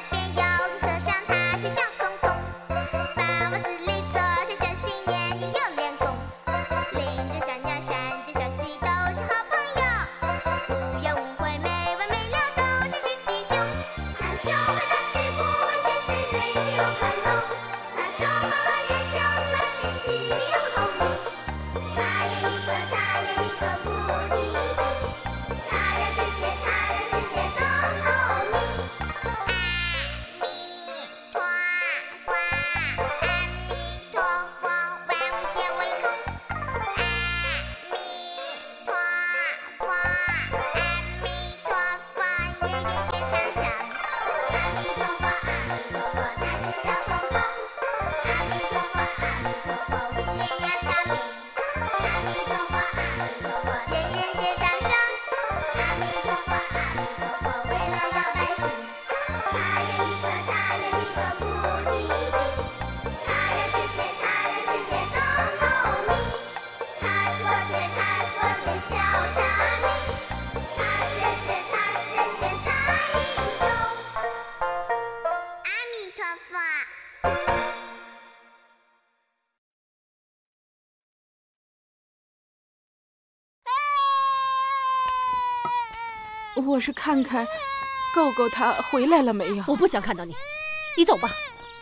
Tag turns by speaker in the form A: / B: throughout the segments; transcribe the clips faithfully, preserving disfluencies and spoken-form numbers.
A: 边有个和尚，他是小空空，法往寺里做是相信年年有练功，领着小鸟山间小溪都是好朋友，无怨无悔没完没了都是师弟兄。他胸怀大志不问前世对只有宽容，他周忙了人就说心机又聪明，他有一颗他有一颗菩提心，他让世界他让世界更透明。阿弥陀佛，阿弥陀佛，万物皆为空。阿弥陀佛，阿弥陀佛，日日皆苍生。阿弥陀佛，阿弥陀佛，他是小空空。阿弥陀佛，阿弥陀佛，金莲呀草明。阿弥陀佛，阿弥陀佛，人人皆苍生。阿弥陀佛，阿弥陀佛，为了老百姓。他有一颗他有一颗菩提心，他让世界他让世界更透明。他是我界他是我界小沙弥，他是人间他是人间大英雄。阿弥陀佛。
B: 我是看看狗狗它回来了没有。
C: 我不想看到你，你走吧。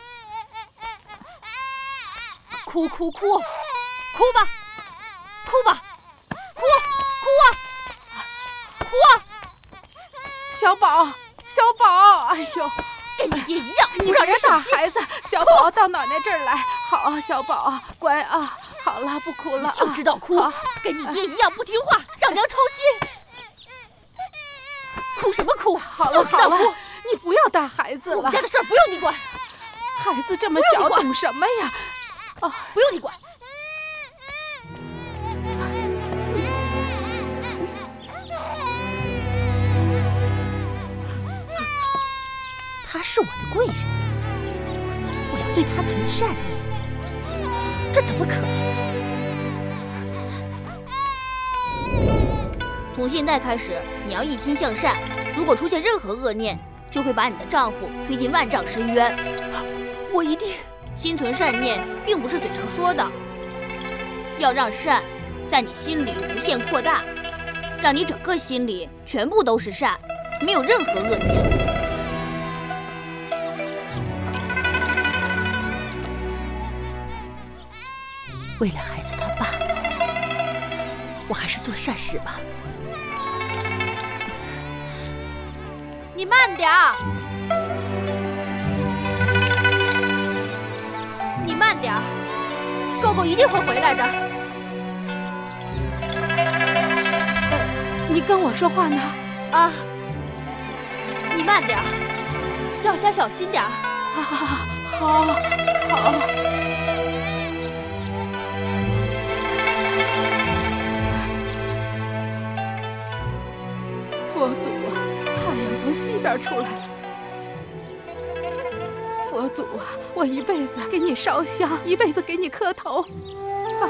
C: 哭哭哭，哭吧，哭吧，哭哭啊，哭啊！
B: 小宝，小宝，哎呦，
C: 跟你爹一样，
B: 你
C: 不让人
B: 别打
C: 省心。
B: 孩子，小宝到奶奶这儿来。好啊，小宝，乖啊，好了，不哭了啊。
C: 就知道哭
B: 好，
C: 跟你爹一样不听话，让娘操心。哭什么哭？
B: 好
C: 就
B: 了好了
C: 知道哭。，
B: 你不要打孩子了
C: 我们。家的事儿不用你管，
B: 孩子这么小，
C: 不用你管
B: 懂什么呀？啊，
C: 不用你管。他是我的贵人，我要对他存善念，这怎么可能？从现在开始，你要一心向善，如果出现任何恶念，就会把你的丈夫推进万丈深渊。我一定。心存善念，并不是嘴上说的，要让善在你心里无限扩大，让你整个心里全部都是善，没有任何恶念。为了孩子他爸，我还是做善事吧。你慢点儿，你慢点儿，狗狗一定会回来的。
B: 你跟我说话呢？
C: 啊，你慢点儿，脚下小心点儿。
B: 好好好，好。佛祖啊，太阳从西边出来了。佛祖啊，我一辈子给你烧香，一辈子给你磕头。啊！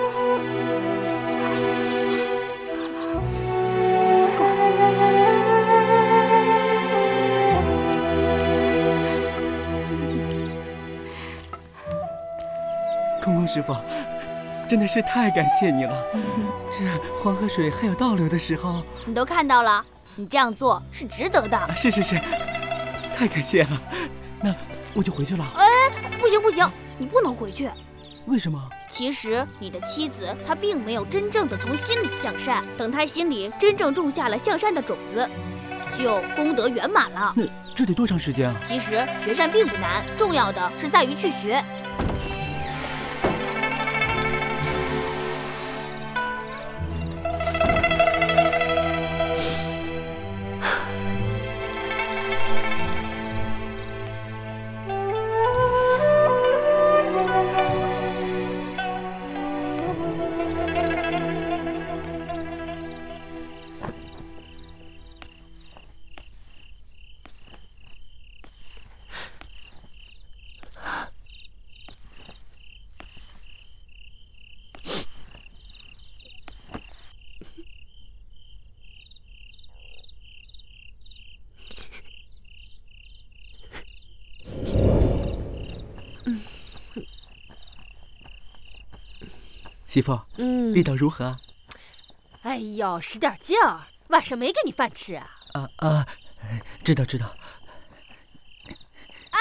D: 空空师傅，真的是太感谢你了。这黄河水还有倒流的时候。
C: 你都看到了，你这样做是值得的。
D: 啊，是是是，太感谢了。那我就回去了。
C: 哎，不行不行，你不能回去。
D: 为什么？
C: 其实你的妻子她并没有真正的从心里向善，等她心里真正种下了向善的种子，就功德圆满了。
D: 那这得多长时间啊？
C: 其实学善并不难，重要的是在于去学。
D: 媳妇，
E: 嗯，
D: 力道如何？
E: 哎呦，使点劲儿，晚上没给你饭吃啊！
D: 啊啊，知道知道。
E: 啊！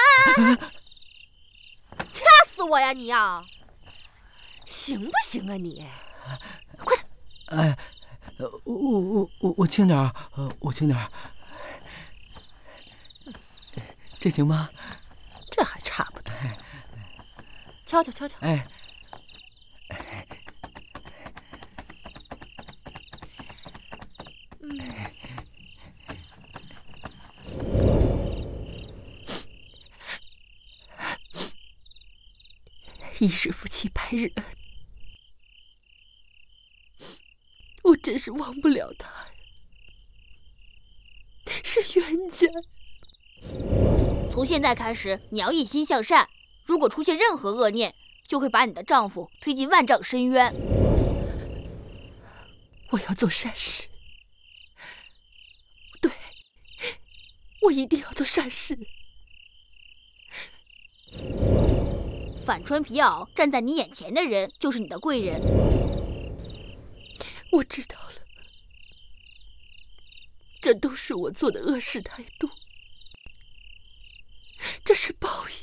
E: 掐死我呀你呀！行不行啊你？快点！
D: 哎，我我我我轻点儿，我轻点儿。这行吗？
E: 这还差不多。敲敲敲敲。
D: 哎。
E: 嗯。一日夫妻百日恩，我真是忘不了他呀，是冤家。
C: 从现在开始，你要一心向善。如果出现任何恶念，就会把你的丈夫推进万丈深渊。
E: 我要做善事，对，我一定要做善事。
C: 反穿皮袄站在你眼前的人，就是你的贵人。
E: 我知道了，这都是我做的恶事太多，这是报应。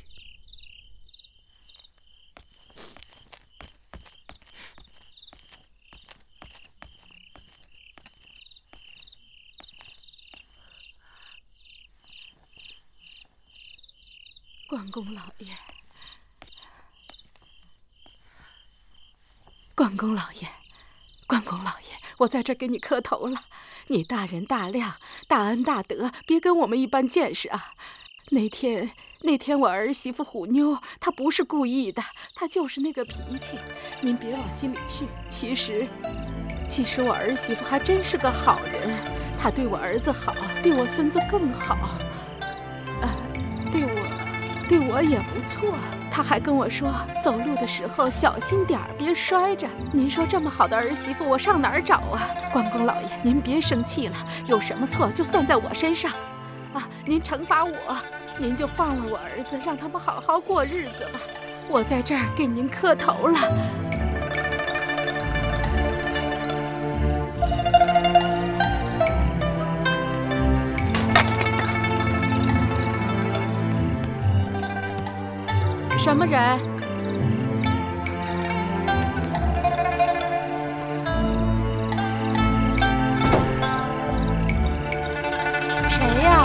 B: 关公老爷，关公老爷，关公老爷，我在这儿给你磕头了。你大人大量，大恩大德，别跟我们一般见识啊！那天那天我儿媳妇虎妞，她不是故意的，她就是那个脾气，您别往心里去。其实，其实我儿媳妇还真是个好人，她对我儿子好，对我孙子更好，呃，对我，对我也不错。她还跟我说，走路的时候小心点儿，别摔着。您说这么好的儿媳妇，我上哪儿找啊？关公老爷，您别生气了，有什么错就算在我身上。啊，您惩罚我，您就放了我儿子，让他们好好过日子吧。我在这儿给您磕头了。什么人？谁呀？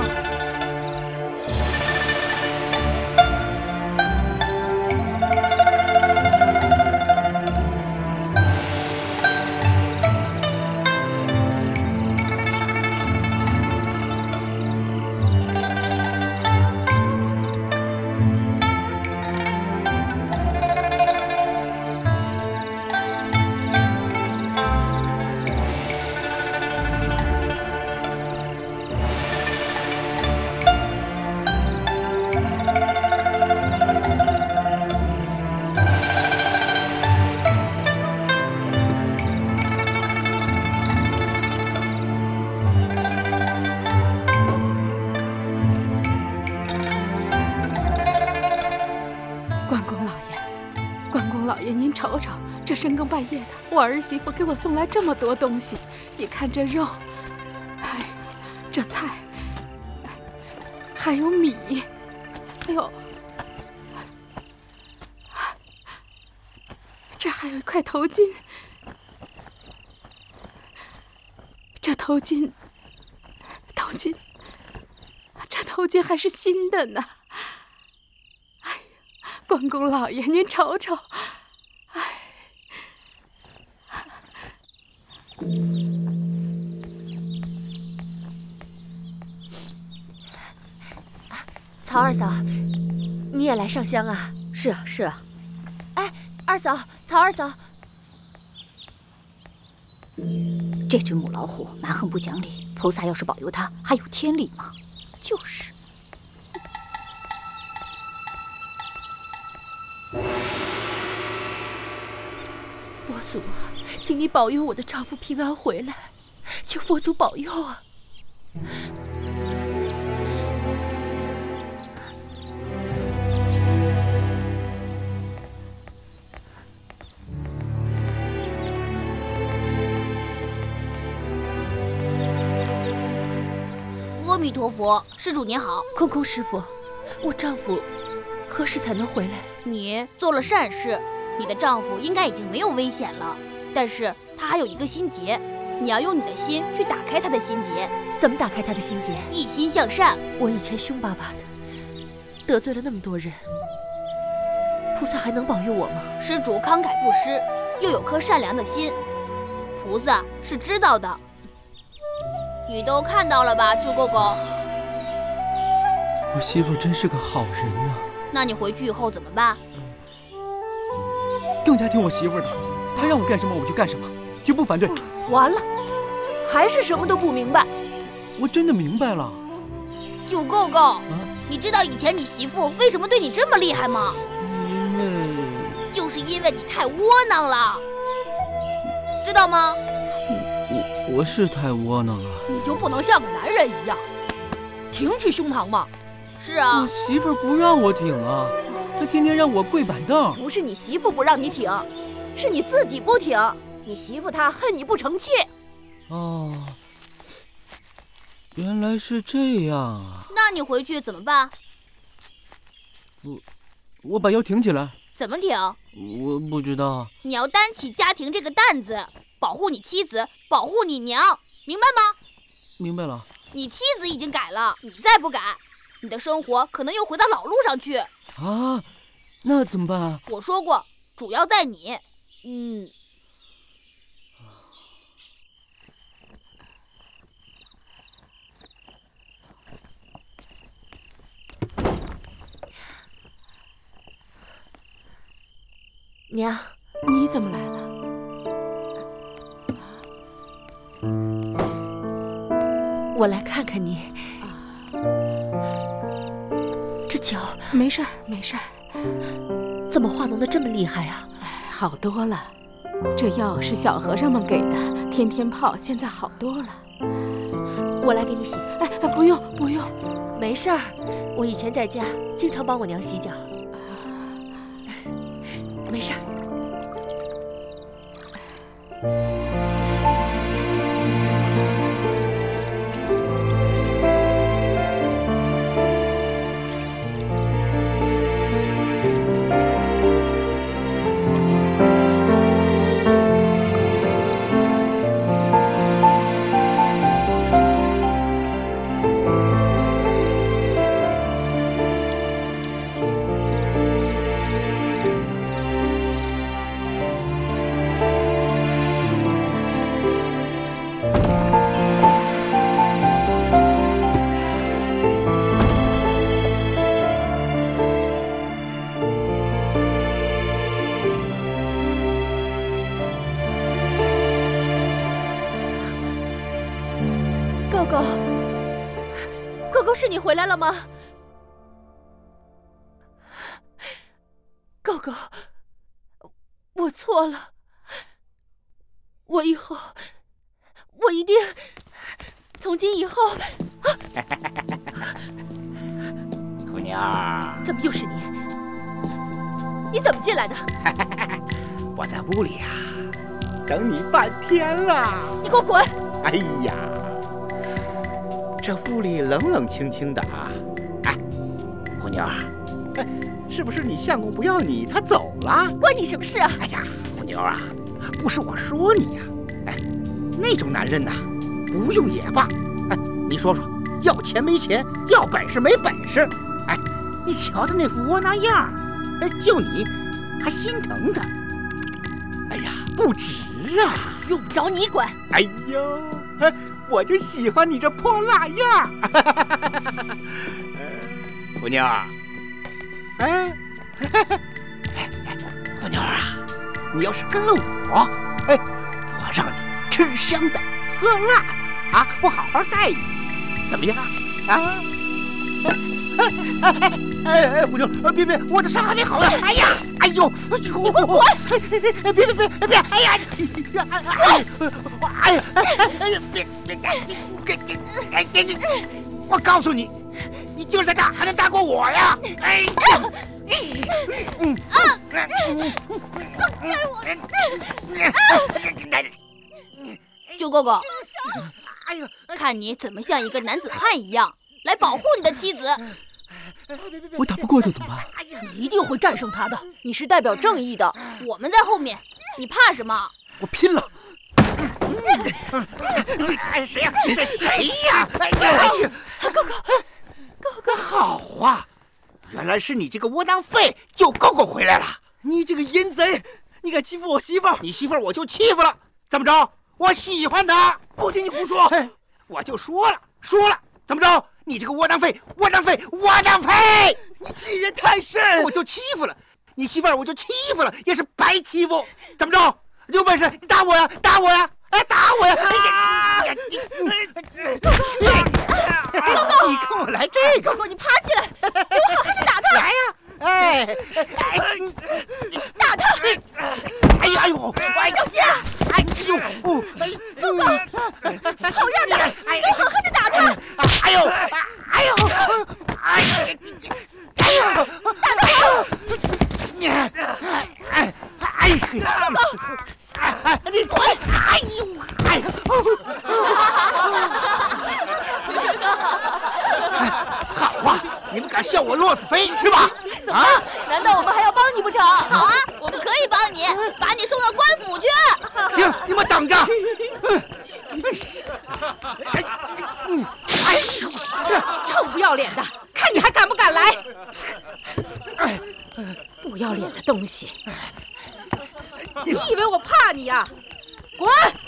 B: 瞅瞅，这深更半夜的，我儿媳妇给我送来这么多东西。你看这肉，哎，这菜，还有米，哎呦，这还有一块头巾，这头巾，头巾，这头巾还是新的呢。哎呀，关公老爷，您瞅瞅。
E: 曹二嫂，你也来上香啊？
C: 是啊，是啊。
E: 哎，二嫂，曹二嫂，
C: 这只母老虎蛮横不讲理，菩萨要是保佑它，还有天理吗？就是。
E: 佛祖啊，请你保佑我的丈夫平安回来，求佛祖保佑啊！
C: 弥陀佛，施主您好。
E: 空空师傅，我丈夫何时才能回来？
C: 你做了善事，你的丈夫应该已经没有危险了。但是他还有一个心结，你要用你的心去打开他的心结。
E: 怎么打开他的心结？
C: 一心向善。
E: 我以前凶巴巴的，得罪了那么多人，菩萨还能保佑我吗？
C: 施主慷慨布施，又有颗善良的心，菩萨是知道的。你都看到了吧，舅公公？
D: 我媳妇真是个好人呐、啊。
C: 那你回去以后怎么办？
D: 更加听我媳妇的，她让我干什么我就干什么，绝不反对。
E: 完了，还是什么都不明白。
D: 我真的明白了。
C: 舅公公，啊、你知道以前你媳妇为什么对你这么厉害吗？
D: 因为
C: 就是因为你太窝囊了，知道吗？
D: 我我是太窝囊了。
E: 你就不能像个男人一样，挺起胸膛吗？
C: 是啊，
D: 我媳妇不让我挺啊，她天天让我跪板凳。
E: 不是你媳妇不让你挺，是你自己不挺。你媳妇她恨你不成器。
D: 哦，原来是这样啊。
C: 那你回去怎么办？
D: 我我把腰挺起来。
C: 怎么挺？
D: 我不知道。
C: 你要担起家庭这个担子，保护你妻子，保护你娘，明白吗？
D: 明白了。
C: 你妻子已经改了，你再不改，你的生活可能又回到老路上去。
D: 啊，那怎么办啊？
C: 我说过，主要在你。嗯。
E: 娘，
B: 你怎么来了？
E: 我来看看你。
B: 啊，
E: 这脚
B: 没事儿，没事儿。
E: 怎么化脓的这么厉害啊？
B: 哎，好多了。这药是小和尚们给的，天天泡，现在好多了。
E: 我来给你洗。
B: 哎，不用不用，
E: 没事儿。我以前在家经常帮我娘洗脚。没事儿。狗狗，狗狗，是你回来了吗？狗狗，我错了，我以后，我一定，从今以后。
F: 姑娘，
E: 怎么又是你？你怎么进来的？
F: 我在屋里呀、啊，等你半天了。
E: 你给我滚！
F: 哎呀，这屋里冷冷清清的啊！哎，虎妞儿，哎，是不是你相公不要你，他走了？
E: 关你什么事啊？
F: 哎呀，虎妞儿啊，不是我说你呀、啊，哎，那种男人呐、啊，不用也罢。哎，你说说，要钱没钱，要本事没本事。哎，你瞧他那副窝囊样儿，哎，就你还心疼他。哎呀，不值啊！
E: 用不着你管。
F: 哎呦，我就喜欢你这破辣样儿。虎妞儿，哎，哎，虎妞儿啊，你要是跟了我，哎，我让你吃香的喝辣的啊，我好好待你，怎么样啊？哎哎哎哎哎，虎妞，别别，我的伤还没好呢！哎呀，哎呦，你给我滚！别别别别！哎呀，哎哎哎呀，哎呀，别别别别别别！我告诉你，你就是再大还能大过我呀！哎，嗯啊，放开我！
C: 舅哥哥，
F: 哎呦，
C: 看看你怎么像一个男子汉一样来保护你的妻子。
D: 我打不过他怎么办？
E: 你一定会战胜他的，你是代表正义的。
C: 我们在后面，你怕什么？
D: 我拼了！
F: 哎，谁呀？是谁呀？哎呀，
E: 哥哥，哥哥，
F: 好啊！原来是你这个窝囊废，救狗狗回来了。
D: 你这个淫贼，你敢欺负我媳妇儿？
F: 你媳妇儿我就欺负了，怎么着？我喜欢她。
D: 不听你胡说！
F: 我就说了，说了，怎么着？你这个窝囊废，窝囊废，窝囊废！
D: 你欺人太甚！
F: 我就欺负了你媳妇儿，我就欺负了，也是白欺负。怎么着？有本事你打我呀，打我呀！哎，打我呀！哎呀，你你哥哥，你跟我来这个！
E: 哥哥，你爬起来，给我好好的打他！
F: 来呀！哎哎，
E: 打他！
F: 哎呦哎呦！哎
E: 小心！
F: 哎呦！
E: 哥哥，好样的！给我好好的打他！
F: 哎呦！哎呦！哎呦！哎呦！
E: 打他好！
F: 你哎哎哎！哥哥！哎，你滚！哎呦，哎呦！好啊，你们敢笑我落死飞是吧？
E: 怎么办？难道我们还要帮你不成？
C: 好啊，我们可以帮你，把你送到官府去。
F: 行，你们等着。哎呦，
B: 臭不要脸的，看你还敢不敢来！不要脸的东西！你以为我怕你呀？滚！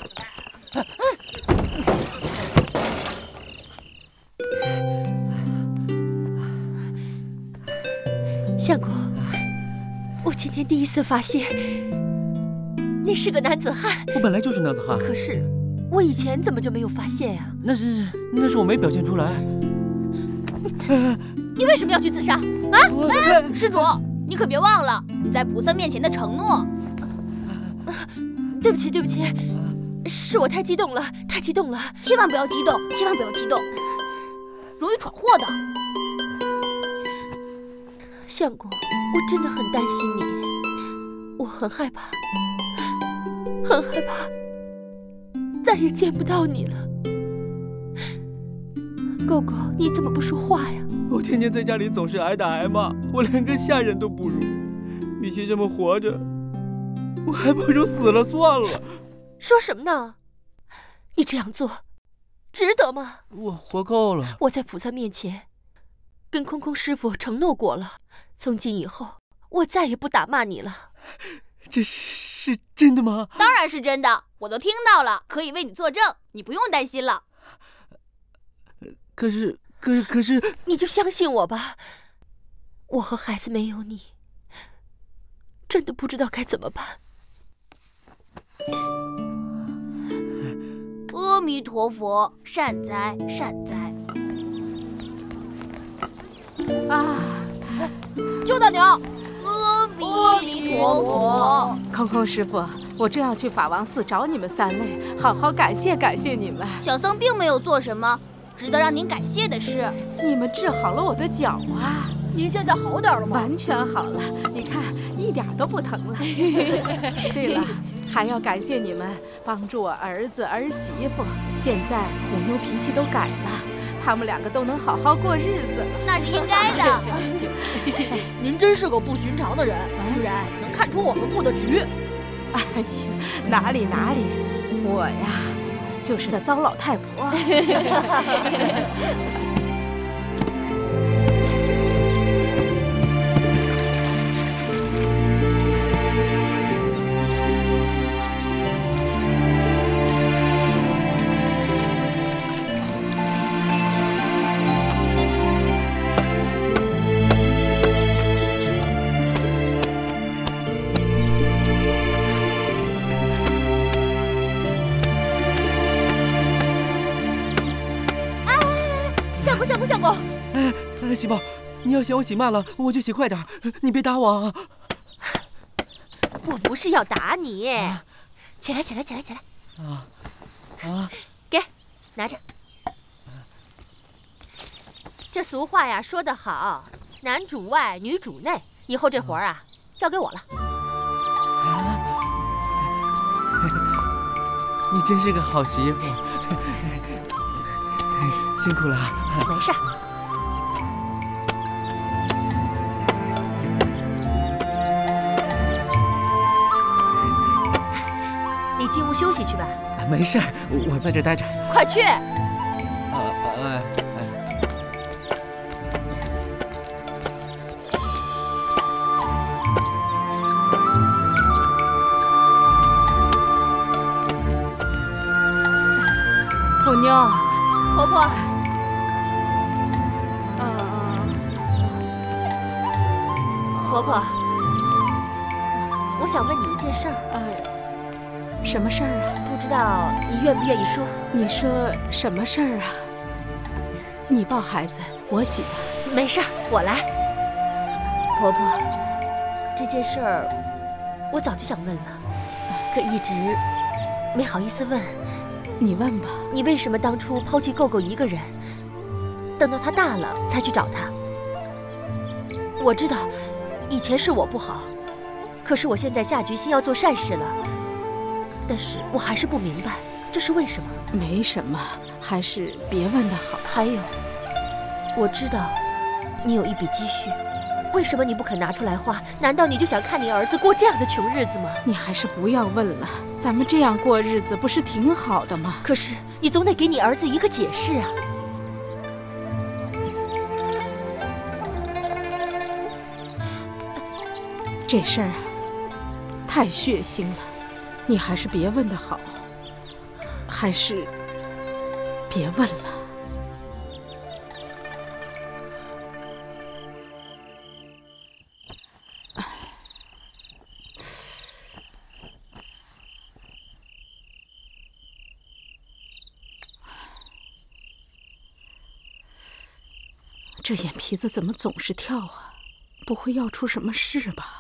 E: 相公，我今天第一次发现你是个男子汉。
D: 我本来就是男子汉。
E: 可是我以前怎么就没有发现呀？
D: 那是那是我没表现出来。
E: 你为什么要去自杀啊？
C: 哎，施主，你可别忘了你在菩萨面前的承诺。
E: 对不起，对不起，是我太激动了，太激动了。
C: 千万不要激动，千万不要激动，容易闯祸的。
E: 相公，我真的很担心你，我很害怕，很害怕再也见不到你了。狗狗，你怎么不说话呀？
D: 我天天在家里总是挨打挨骂，我连个下人都不如。与其这么活着，我还不如死了算了。
E: 说什么呢？你这样做，值得吗？
D: 我活够了。
E: 我在菩萨面前，跟空空师傅承诺过了，从今以后，我再也不打骂你了。
D: 这是真的吗？
C: 当然是真的，我都听到了，可以为你作证，你不用担心了。
D: 可是，可是，可是，
E: 你就相信我吧。我和孩子没有你，真的不知道该怎么办。
C: 阿弥陀佛，善哉善哉。
B: 啊，
E: 救大娘！
C: 阿弥陀佛。
B: 空空师傅，我正要去法王寺找你们三位，好好感谢感谢你们。
C: 小僧并没有做什么值得让您感谢的事。
B: 你们治好了我的脚啊！
E: 您现在好点了吗？
B: 完全好了，你看一点都不疼了。对了，还要感谢你们帮助我儿子儿媳妇，现在虎妞脾气都改了，他们两个都能好好过日子了。
C: 那是应该的。
E: 您真是个不寻常的人，居然能看出我们部的局。
B: 哎呀，哪里哪里，我呀就是个糟老太婆。
E: 相公，
D: 哎哎，媳妇，你要嫌我洗慢了，我就洗快点，你别打我啊！
E: 我不是要打你，啊、起来，起来，起来，起来！
D: 啊啊！
E: 给，拿着。这俗话呀说得好，男主外，女主内。以后这活儿啊，交给我了。
D: 你真是个好媳妇。 辛苦了。
E: 没事。你进屋休息去吧。
D: 没事，我在这待着。
E: 快去！
D: 呃呃。
B: 虎妞，
E: 婆婆，
B: 呃，
E: 婆婆，我想问你一件事儿。
B: 呃，什么事儿啊？
E: 不知道你愿不愿意说？
B: 你说什么事儿啊？你抱孩子，我洗吧。
E: 没事儿，我来。婆婆，这件事儿我早就想问了，可一直没好意思问。
B: 你问吧。
E: 你为什么当初抛弃狗狗一个人，等到他大了才去找他？我知道，以前是我不好，可是我现在下决心要做善事了。但是我还是不明白，这是为什么？
B: 没什么，还是别问的好。
E: 还有，我知道你有一笔积蓄，为什么你不肯拿出来花？难道你就想看你儿子过这样的穷日子吗？
B: 你还是不要问了，咱们这样过日子不是挺好的吗？
E: 可是你总得给你儿子一个解释啊！
B: 这事儿啊，太血腥了，你还是别问的好，还是别问了。 这眼皮子怎么总是跳啊？不会要出什么事吧？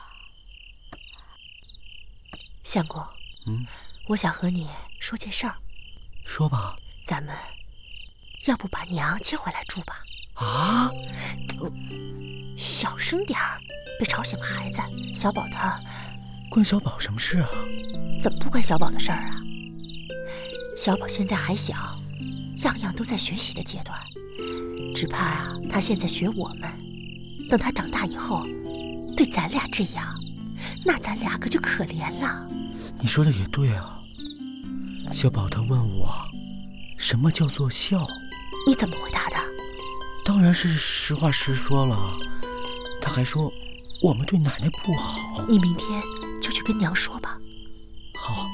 E: 相公，
D: 嗯，
E: 我想和你说件事儿。
D: 说吧。
E: 咱们要不把娘接回来住吧？
D: 啊？
E: 小声点儿，别吵醒了孩子。小宝他……
D: 关小宝什么事啊？
E: 怎么不关小宝的事儿啊？小宝现在还小，样样都在学习的阶段。 只怕啊，他现在学我们，等他长大以后，对咱俩这样，那咱俩可就可怜了。
D: 你说的也对啊。小宝他问我，什么叫做孝？
E: 你怎么回答的？
D: 当然是实话实说了。他还说我们对奶奶不好。
E: 你明天就去跟娘说吧。
D: 好。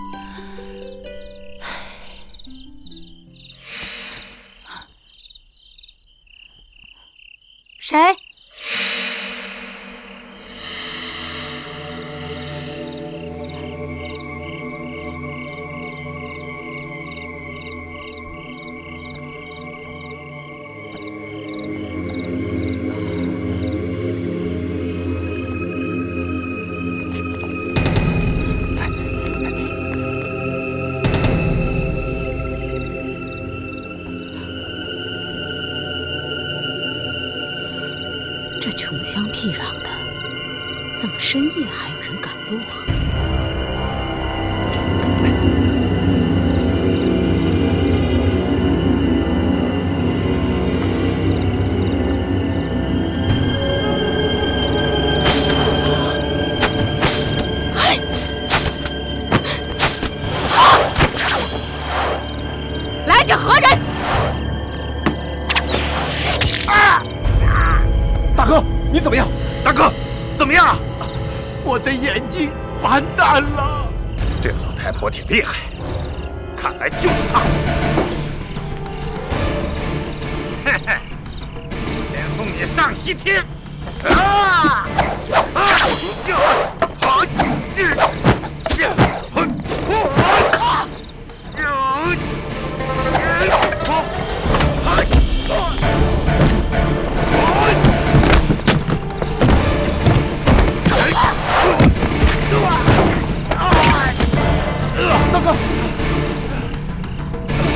B: 谁？这穷乡僻壤的，怎么深夜还有人赶路啊？来者何人？
F: 大哥，你怎么样？大哥，怎么样？我的眼睛完蛋了！这老太婆挺厉害，看来就是她。嘿嘿，先送你上西天！啊！啊！好！糟糕！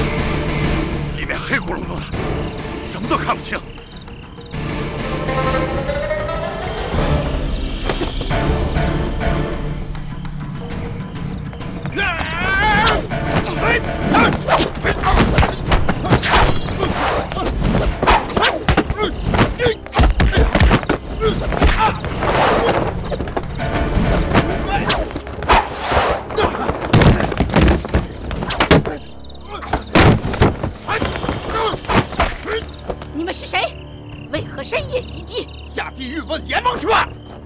F: 里面黑咕隆咚的，什么都看不清。 阎王去吧！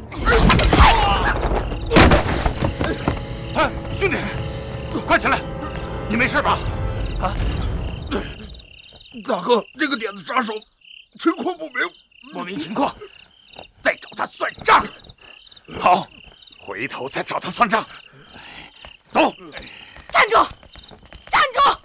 F: 哎，兄弟，快起来！你没事吧？啊？
G: 大哥，这个点子杀手情况不明，
F: 不明情况，再找他算账。好，回头再找他算账。走！
B: 站住！站住！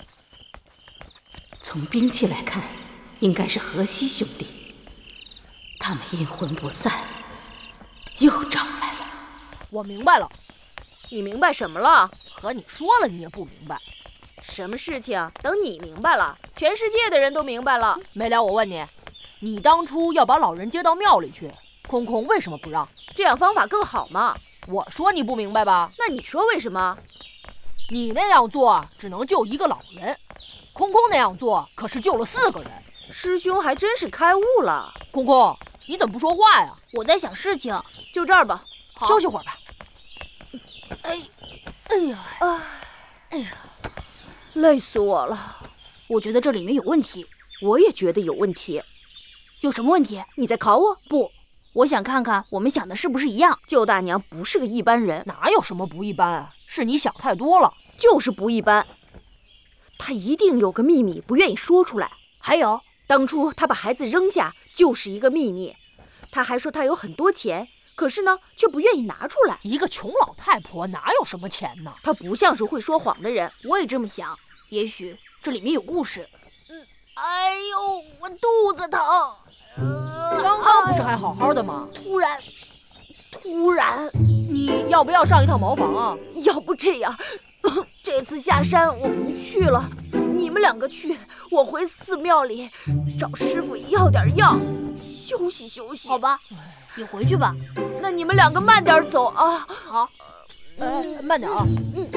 B: 从兵器来看，应该是河西兄弟。他们阴魂不散，又找来了。
H: 我明白了。你明白什么了？和你说了，你也不明白。什么事情？等你明白了，全世界的人都明白了。没了，我问你，你当初要把老人接到庙里去，空空为什么不让？这样方法更好嘛。我说你不明白吧？那你说为什么？你那样做只能救一个老人，空空那样做可是救了四个人。师兄还真是开悟了。空空，你怎么不说话呀？
C: 我在想事情。
H: 就这儿吧，休息会儿吧。
C: 哎，哎呀，
H: 啊，哎呀，累死我了！
C: 我觉得这里面有问题。
H: 我也觉得有问题。
C: 有什么问题？
H: 你在考我？
C: 不，我想看看我们想的是不是一样。
H: 舅大娘不是个一般人。
I: 哪有什么不一般啊？是你想太多了。
H: 就是不一般。她一定有个秘密不愿意说出来。
C: 还有，
H: 当初她把孩子扔下就是一个秘密。她还说她有很多钱。可是呢，却不愿意拿出来。
I: 一个穷老太婆哪有什么钱呢？
H: 她不像是会说谎的人。
C: 我也这么想，也许这里面有故事。
H: 嗯，哎呦，我肚子疼。
I: 呃、刚刚不是还好好的吗？
H: 突然，突然，
I: 你要不要上一趟茅房啊？
H: 要不这样，这次下山我不去了，你们两个去，我回寺庙里找师傅要点药，休息休息。
C: 好吧。你回去吧，
H: 那你们两个慢点走啊。
C: 好，
I: 哎，慢点啊。嗯。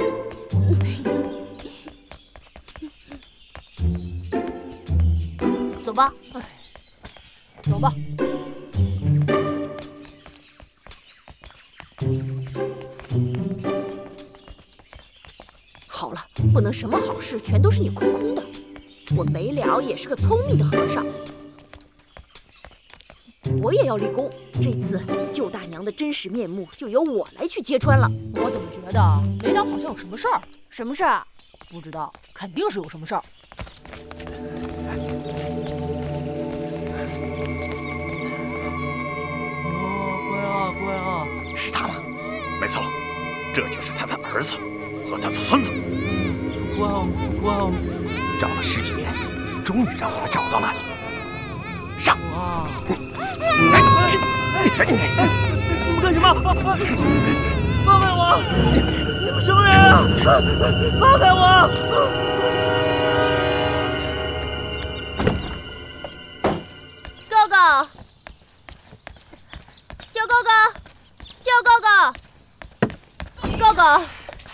C: 走吧。
I: 哎，走吧。
H: 好了，不能什么好事全都是你空空的。我没了也是个聪明的和尚。我也要立功，这次舅大娘的真实面目就由我来去揭穿了。
I: 我怎么觉得没了好像有什么事儿？
C: 什么事儿？
I: 不知道，肯定是有什么事儿。
D: 哦，乖啊乖啊，
F: 是他吗？没错，这就是他的儿子和他的孙子。
D: 乖哦乖哦，
F: 找了十几年，终于让我们找到了。上！
D: 哇！
F: 哎哎
D: 哎！你们干什么？放开我！你们什么人啊？放开我！
C: 哥哥，叫哥哥，叫哥哥，哥哥。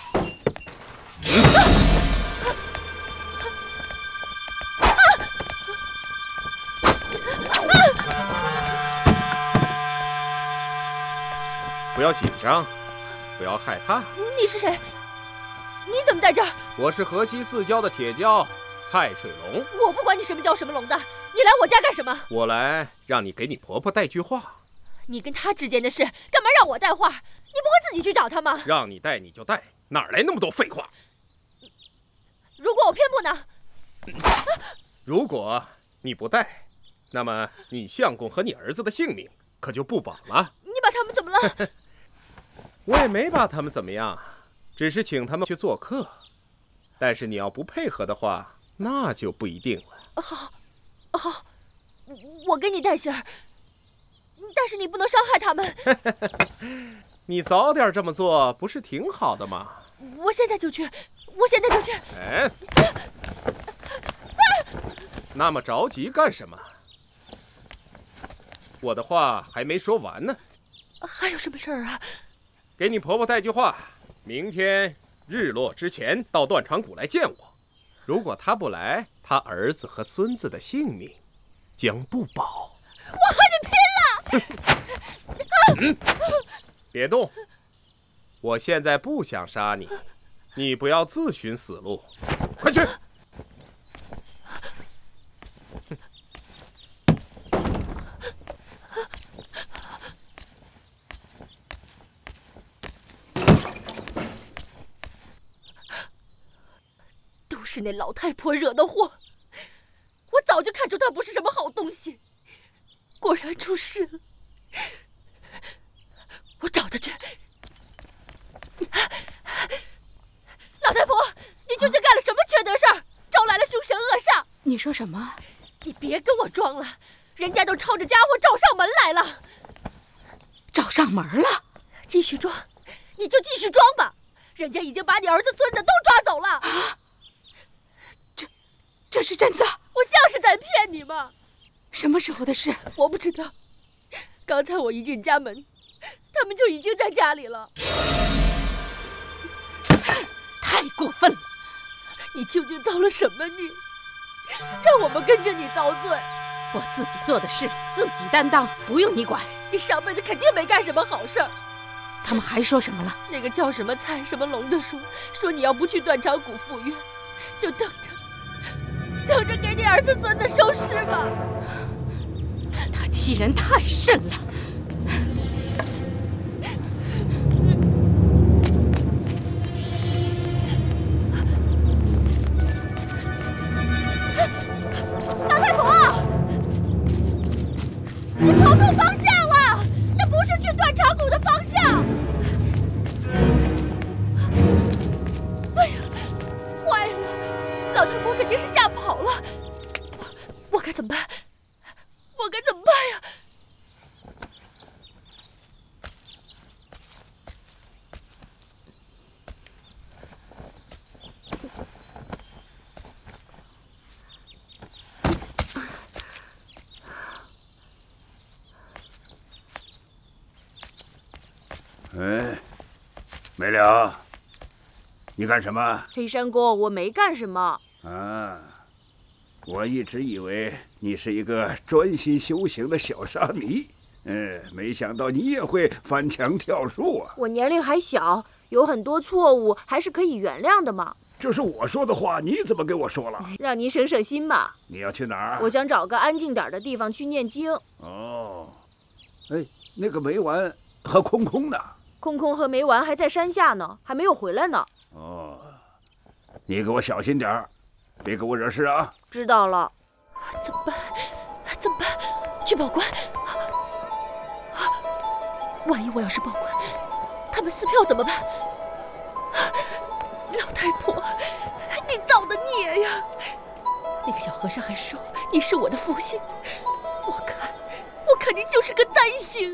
J: 不要紧张，不要害怕。
C: 你是谁？你怎么在这儿？
J: 我是河西四郊的铁蛟蔡水龙。
C: 我不管你什么蛟什么龙的，你来我家干什么？
J: 我来让你给你婆婆带句话。
C: 你跟她之间的事，干嘛让我带话？你不会自己去找她吗？
J: 让你带你就带，哪来那么多废话？
C: 如果我偏不呢？
J: 如果你不带，那么你相公和你儿子的性命可就不保了。
C: 你把他们怎么了？
J: 我也没把他们怎么样，只是请他们去做客。但是你要不配合的话，那就不一定了。
C: 好，好，我给你带信儿，但是你不能伤害他们。
J: 你早点这么做，不是挺好的吗？
C: 我现在就去，我现在就去。
J: 哎，那么着急干什么？我的话还没说完呢。
C: 还有什么事儿啊？
J: 给你婆婆带句话，明天日落之前到断肠谷来见我。如果她不来，她儿子和孙子的性命将不保。
C: 我和你拼了！
J: 嗯，别动，我现在不想杀你，你不要自寻死路，快去！
H: 是那老太婆惹的祸。我早就看出她不是什么好东西，果然出事了。我找她去。老太婆，你究竟干了什么缺德事儿，招来了凶神恶煞？
B: 你说什么？
H: 你别跟我装了，人家都抄着家伙找上门来了。
B: 找上门了？
H: 继续装，你就继续装吧。人家已经把你儿子、孙子都抓走了。
B: 啊！这，这是真的？
H: 我像是在骗你吗？
B: 什么时候的事？
H: 我不知道。刚才我一进家门，他们就已经在家里了。
B: 太过分了！
H: 你究竟造了什么孽，让我们跟着你遭罪？
B: 我自己做的事自己担当，不用你管。
H: 你上辈子肯定没干什么好事儿。
B: 他们还说什么了？
H: 那个叫什么蔡什么龙的说，说你要不去断肠谷赴约，就等着等着给你儿子孙子收尸吧。
B: 他欺人太甚了。
H: 老太婆，你跑错方向了，那不是去断肠谷的方向。哎呀，坏了，老太婆肯定是吓跑了。我我该怎么办？我该怎么办呀？
F: 哎，没了，你干什么？
H: 黑山公，我没干什么。
F: 啊，我一直以为你是一个专心修行的小沙弥，嗯，没想到你也会翻墙跳树啊！
H: 我年龄还小，有很多错误还是可以原谅的嘛。
F: 这是我说的话，你怎么给我说了？
H: 让您省省心嘛。
F: 你要去哪儿？
H: 我想找个安静点的地方去念经。
F: 哦，哎，那个梅丸和空空呢？
H: 空空和梅丸还在山下呢，还没有回来呢。
F: 哦，你给我小心点儿，别给我惹事啊！
H: 知道了。怎么办？怎么办？去报官。万一我要是报官，他们撕票怎么办？老太婆，你造的孽呀！那个小和尚还说你是我的父亲，我看，我看你就是个灾星。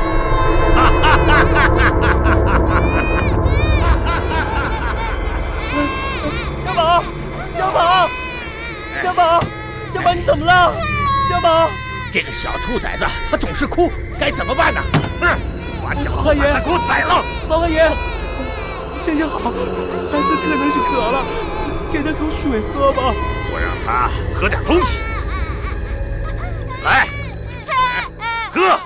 D: 小宝，小宝，小宝，小宝，你怎么了？小宝，
F: 这个小兔崽子，他总是哭，该怎么办呢？嗯，把小猴子给我宰了！
D: 老汉爷，行行好，孩子可能是渴了，给他口水喝吧。
F: 我让他喝点东西，来，喝。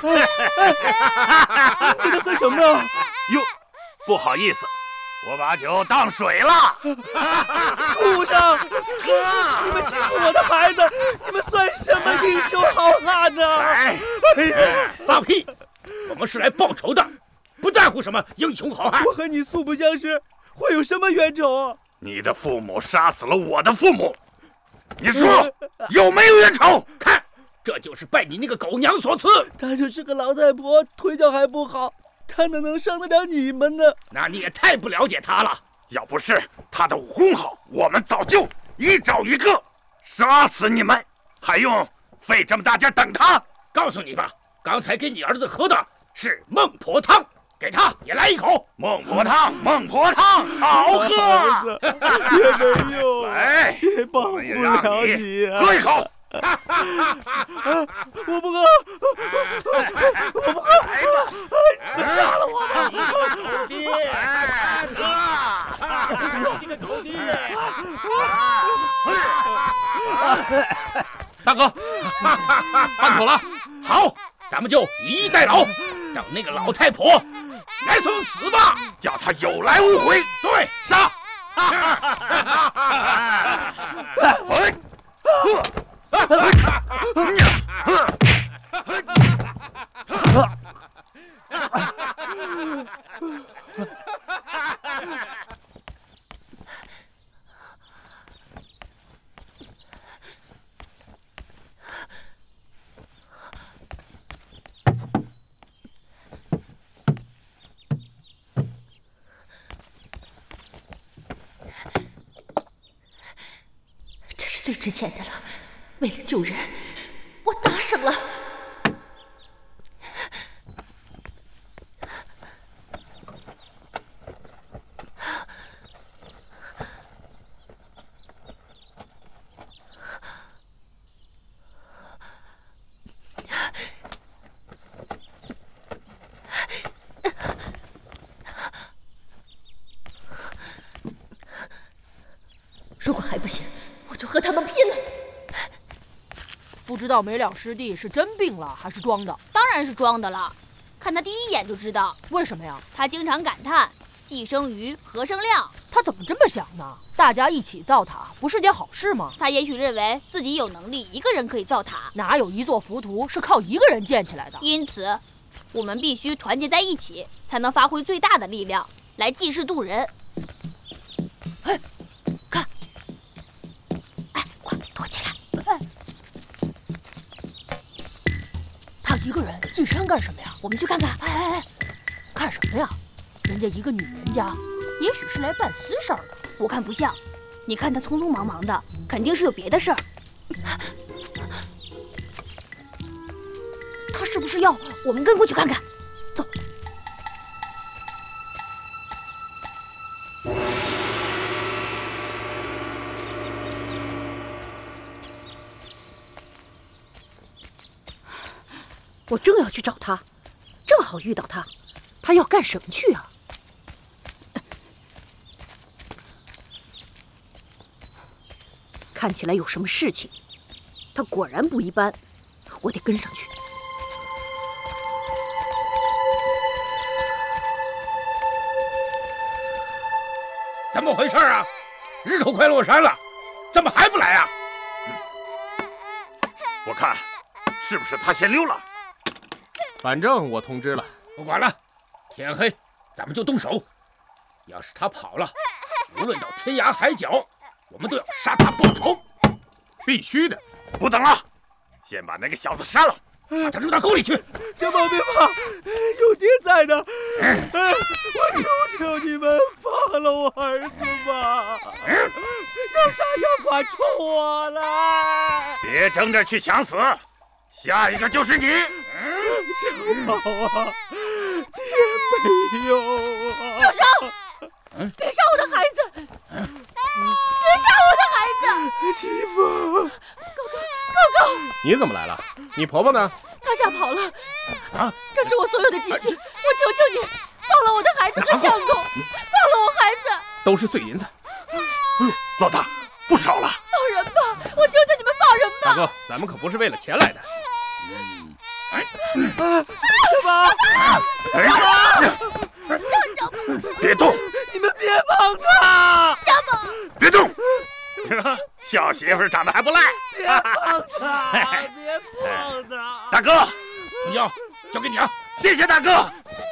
D: 给他喝什么呀？
F: 哟，不好意思，我把酒当水了。
D: 畜生！你们欺负我的孩子，你们算什么英雄好汉呢？
F: 哎，放屁！我们是来报仇的，不在乎什么英雄好汉。
D: 我和你素不相识，会有什么冤仇？
F: 你的父母杀死了我的父母，你说有没有冤仇？看，这就是拜你那个狗娘所赐。
D: 她就是个老太婆，腿脚还不好，她哪能伤得了你们呢？
F: 那你也太不了解她了。要不是她的武功好，我们早就一找一个杀死你们，还用费这么大劲等她？告诉你吧，刚才给你儿子喝的是孟婆汤，给他也来一口。孟婆汤，孟婆汤，好喝。
D: 也没用，
F: 来，
D: 也帮不了你啊！
F: 喝一口。
D: 我不喝，我不喝，你杀了我吧！
F: 狗爹，喝！这个狗爹！
J: 大哥，办妥了，
F: 好，咱们就以逸待劳，等那个老太婆来送死吧，叫她有来无回。对，杀！
E: 值钱的了。为了救人，我打赏了。如果还不行，我就和他们拼了。
I: 不知道没两师弟是真病了还是装的？
C: 当然是装的了，看他第一眼就知道。
I: 为什么呀？
C: 他经常感叹既生瑜，何生亮。
I: 他怎么这么想呢？大家一起造塔不是件好事吗？
C: 他也许认为自己有能力一个人可以造塔。
I: 哪有一座浮屠是靠一个人建起来的？
C: 因此，我们必须团结在一起，才能发挥最大的力量来济世渡人。
E: 哎，看，哎，快躲起来！哎，
I: 他一个人进山干什么呀？
C: 我们去看看。
I: 哎哎哎，看什么呀？人家一个女人家，也许是来办私事儿的。
C: 我看不像，你看他匆匆忙忙的，肯定是有别的事儿。他是不是要我们跟过去看看？走。
B: 我正要去找他，正好遇到他，他要干什么去啊？看起来有什么事情，他果然不一般，我得跟上去。
F: 怎么回事啊？日头快落山了，怎么还不来啊？
G: 嗯、我看是不是他先溜了？
J: 反正我通知了，
F: 不管了，天黑咱们就动手。要是他跑了，无论到天涯海角，我们都要杀他报仇。
J: 必须的！
G: 不等了，先把那个小子杀了，把他扔到沟里去。
D: 小宝别怕，有爹在的。嗯、我求求你们放了我儿子吧！嗯、有啥要快冲我来！
G: 别争着去抢死，下一个就是你。
D: 小宝啊，爹没有啊！
H: 住手！嗯、别杀我的孩子！嗯、别杀我的孩子！
D: 媳妇，
H: 狗狗，狗狗，
J: 你怎么来了？你婆婆呢？
H: 她吓跑了。啊！这是我所有的积蓄，我求求你，放了我的孩子和相公，放了我孩子。
J: 都是碎银子。
G: 哎呦，老大，不少了。
H: 放人吧！我求求你们放人吧！
J: 大哥，咱们可不是为了钱来的。
G: 嗯，
D: 哎，小宝，小宝，
H: 小宝，
G: 别动！
D: 你们别碰他！
H: 小宝，
G: 别动！小媳妇长得还不赖。
D: 别碰他！别碰他！
G: 大哥，不要，交给你啊！谢谢大哥。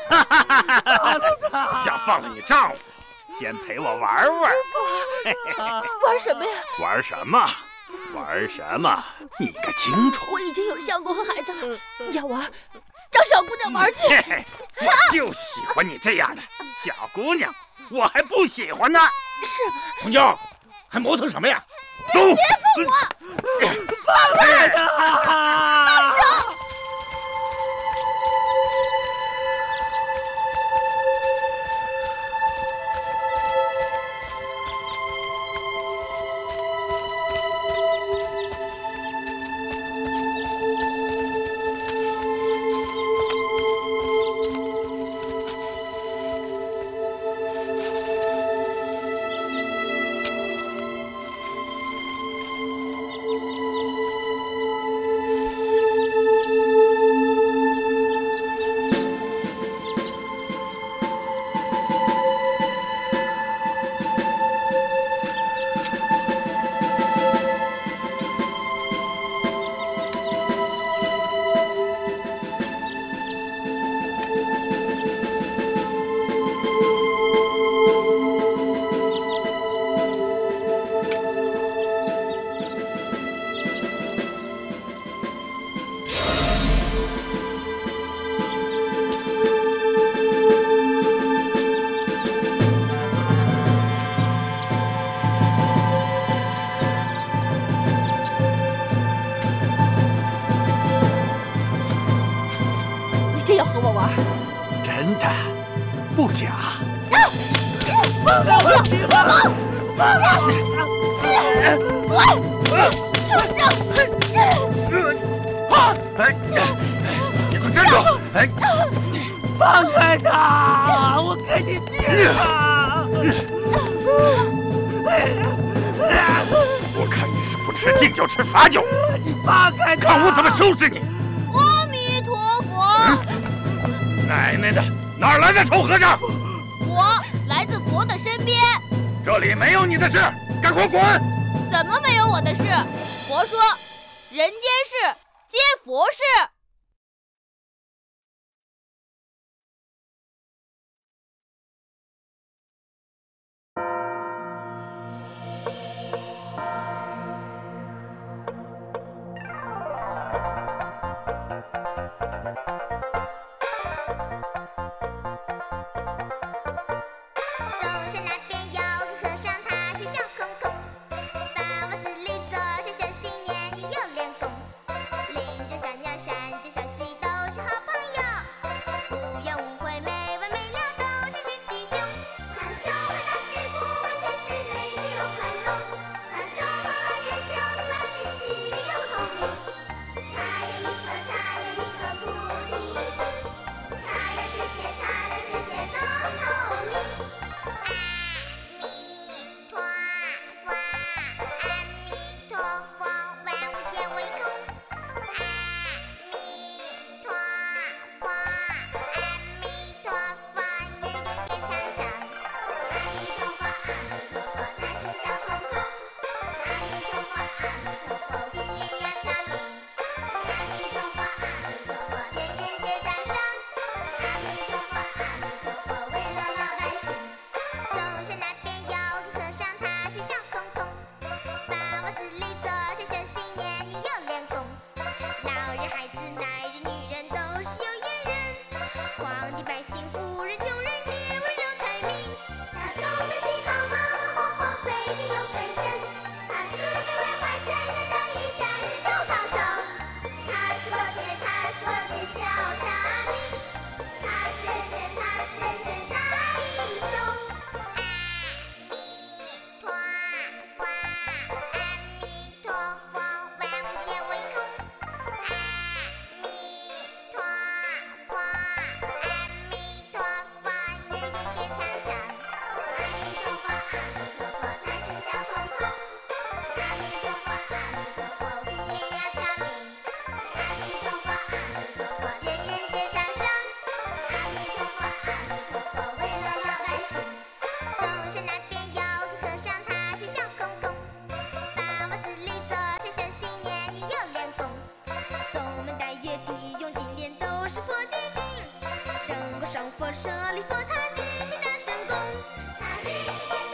G: 想放了你丈夫，先陪我玩玩。
H: 玩什么呀？
G: 玩什么？玩什么？你该清楚。
H: 我已经有相公和孩子了，要玩，找小姑娘玩去。
G: 我就喜欢你这样的小姑娘，我还不喜欢呢。
H: 是吗？
F: 红椒，还磨蹭什么呀？
G: 走！
H: 别碰我！
D: 放开他！
H: 放手！ 真要和我玩？
F: 真的，不假。
H: 放开我！放开！放开！滚！畜生！
G: 哎，你给我站住！哎，
D: 放开他！我跟你拼了！
G: 我看你是不吃敬酒吃罚酒，
D: 你放开他！
G: 看我怎么收拾你！
C: 阿弥陀佛！
G: 奶奶的，哪儿来的臭和尚？
C: 我来自佛的身边。
G: 这里没有你的事，赶快滚！
C: 怎么没有我的事？佛说，人间事皆佛事。
A: 嵩山那边有个和尚，他是小空空，法王寺里做神仙新年也有练功，领着小鸟山间小溪都是好朋友，无怨无悔没完没了都是师弟兄。他手握大指不完全是对，只有宽容，他周末人就出来心机灵又聪明，他有一颗他有一颗菩提心，他让世界他让世界更透明。 上佛舍利佛他举行大神功，他日夜